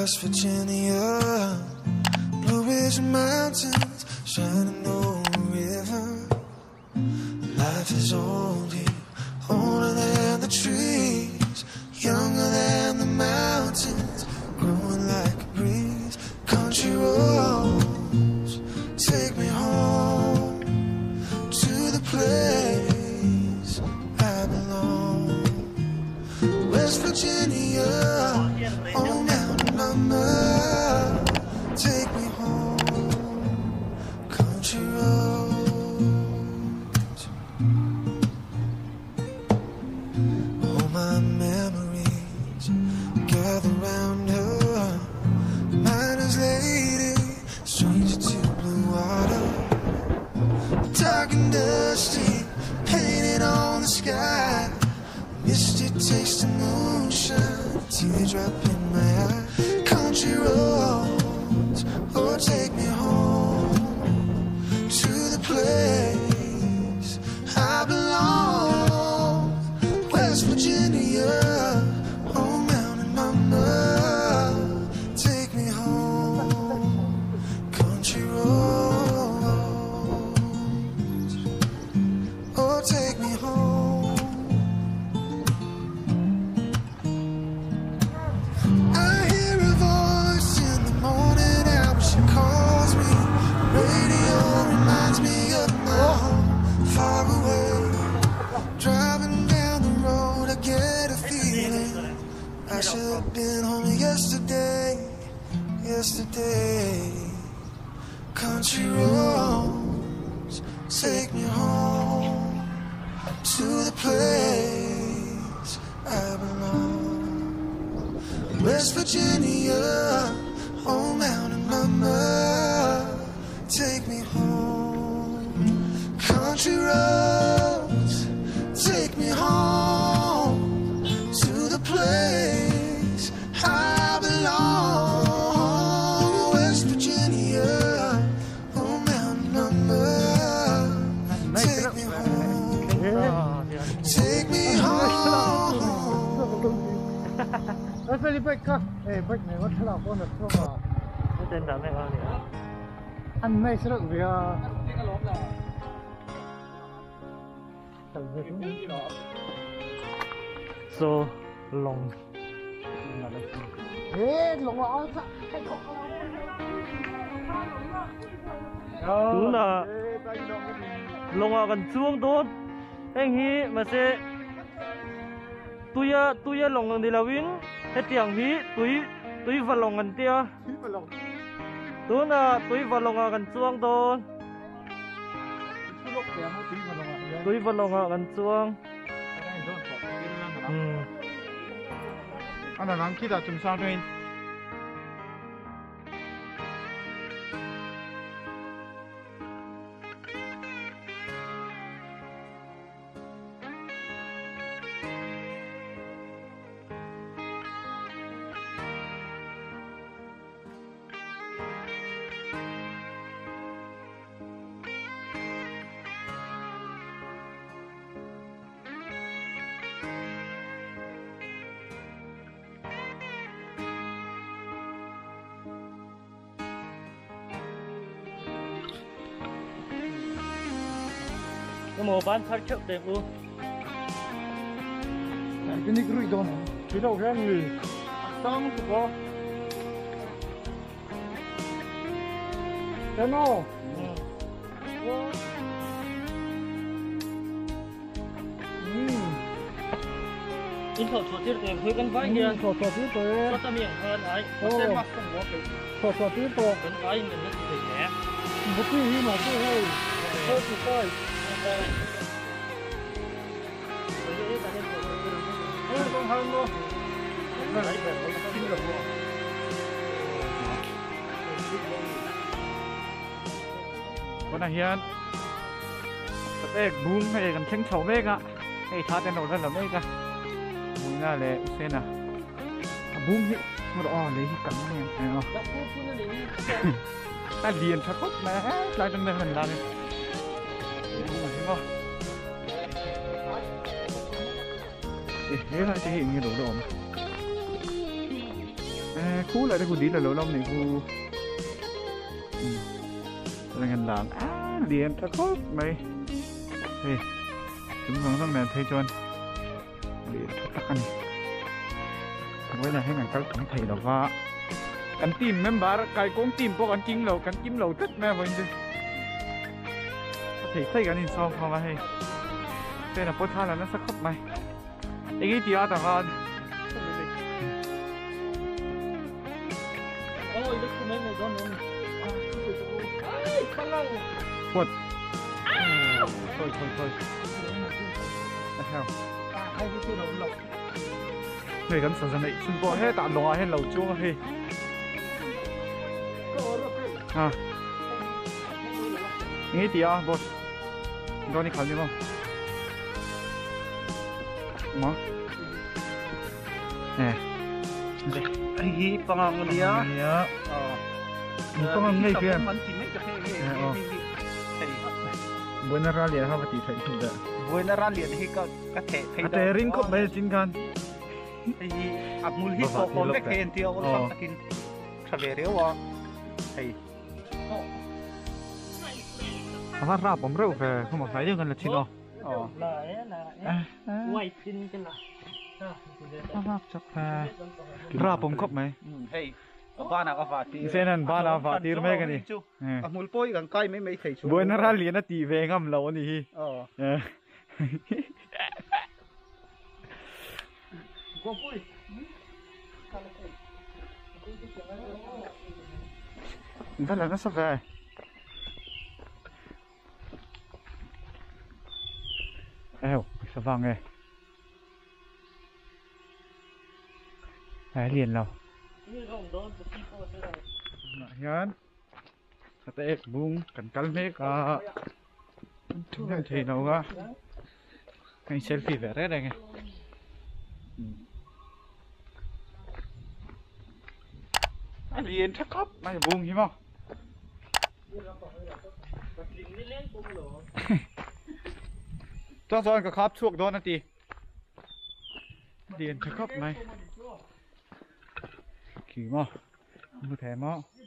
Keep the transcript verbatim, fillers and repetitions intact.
West Virginia, Blue Ridge Mountains, Shenandoah River. Life is old here, older than the trees, younger than the mountains, growing like a breeze. Country roads take me home to the place I belong. West Virginia, oh mountain mama, take me home. Country roads, all my memories gather round her. Miner's lady, stranger to blue water, dark and dusty, painted on the sky. Misty taste of moonshine, teardrop in my eye. Country roads, oh take me home to the place I belong. West Virginia, oh mountain mama, take me home. Country roads, oh take me home. Far away, driving down the road, I get a feeling I should have been home yesterday, yesterday. Country roads take me home to the place I belong. West Virginia, oh mountain mama, take me home. Country roads take me home to the place I belong. West Virginia, oh mountain mama, take me home, take me home. Let's really break up. Hey, break me. What's up? What's up? Tên đàn này bao nhiêu? Anh mấy sự việc so long. Ê, lồng lọ Đúng là lồng ở gần chuông tốt. Anh hi mà sẽ tôi à tôi à lồng gần đi là win. Hết tiếng hi tôi tôi vào lồng gần tia. Đúng là tôi vào lồng ở gần chuông tốt. Tôi vào lồng ở gần chuông. anh là nắng kia đã chùm sao đây. Cái màu bán phát chất đẹp luôn. Cái này cứ rồi cái đầu ra người xong có thế nào in thọ thọ tiết đẹp hơi cân vãi kìa. thọ thọ tiết tới có ta miệng hơn ấy có xem mắt không có cái thọ thọ tiết to cân vãi mình rất là nhẹ một cái gì mà cái hơi hơi thì coi không hơn luôn. Nó lấy về mấy cái được luôn. Con này hiền. Cái Bung hay gần tránh chầu mê cả. Cái thắt cái đầu ra là mê cả. Bung ra lệ xem nào. Bung hiện một đỏ lấy cắn em thấy không? Ta liền thật tốt mà lại trong đây mình làm đi. Bung này không? Thế là thể hiện như đổ đồ mà. cú lại đây cú đi là lỗ lông này cú là ngân làng à điện ta có mày hey chúng con nó mẹ thấy cho anh điện tắc anh với làให้ngàn các tổng thầy là va anh tìm mấy bà cái cũng tìm có anh chính lầu anh kiếm lầu tất mẹ vậy chứ thầy thấy cái này sao không mà hay đây là bớt tha là nó sắc khóc mày cái gì đó tao con quật thôi thôi thôi theo người gắn sản này xung quanh hết tạm lò hết lầu chuông hết à nghĩ gì à boss đó đi khảo đi không ngó nè Hi pangang dia. Ya. Pangang ngay kia. Buena ralia ha pati thai thu da. Buena ralia hi ka ka the thai da. Ate ring ko bai chin kan. Hi amul hi ko ko le khen ti ol sam takin. Thavere wa. Hey. Ama ra bom reu ke không phải dươngกันละchin o. Ờ. Quay chin cái là. Ama chak ha. Ra bom khop mai. Hey. Ba na ka vati. Senan ba na vati mai kan ni. Amul poi gang kai mai mai thai chu. Buena ralia na ti ve ngam lo ni hi. Ờ. Go poi. Đó là nó sắp về. Eo, sao vàng nghe. Đấy liền nào. Nhán. Sateek Bung cần cắn mấy cả. Chúng ta thấy nào cả. Cái selfie về đấy đây nghe. Liền chắc khóc, mày Bung hiếm không? Cho rồi cái khắp chuộc đó nó tì. Liền chắc khóc mày. Kỳ mà, không thể mà.